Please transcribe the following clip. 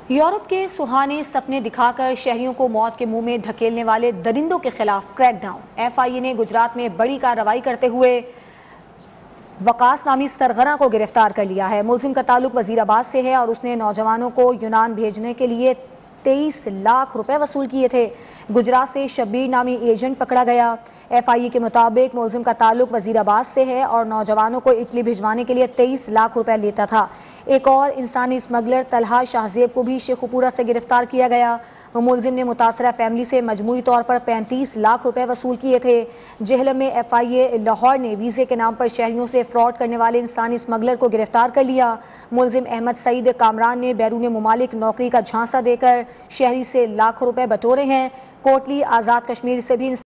Europe के सुहाने सपने दिखाकर शहरियों को मौत के मुंह में धकेलने वाले दरिंदों के खिलाफ क्रैकडाउन। एफआईए ने गुजरात में बड़ी कार्रवाई करते हुए वकास नामी सरगना को गिरफ्तार कर लिया है। मुलजिम का ताल्लुक वजीराबाद से है और उसने नौजवानों को यूनान भेजने के लिए 23 लाख रुपए वसूल किए थे। गुजरात से शब्बीर नामी एजेंट पकड़ा गया। एफआईए के मुताबिक मुलजिम का ताल्लुक वजीराबाद से है और नौजवानों को इटली भिजवाने के लिए 23 लाख रुपए लेता था। एक और इंसानी स्मगलर तलहा शाहजेब को भी शेखुपुरा से गिरफ्तार किया गया। मुलजिम ने मुतासरा फैमिली से मजमूई तौर पर 35 लाख रुपए वसूल किए थे। जेहलम में एफआईए लाहौर ने वीजे के नाम पर शहरियों से फ्रॉड करने वाले इंसानी स्मगलर को गिरफ्तार कर लिया। मुलजिम अहमद सईद कामरान ने बैरून मुमालिक नौकरी का झांसा देकर शहरी से लाखों रुपए बटोरे हैं। कोटली आज़ाद कश्मीर से भी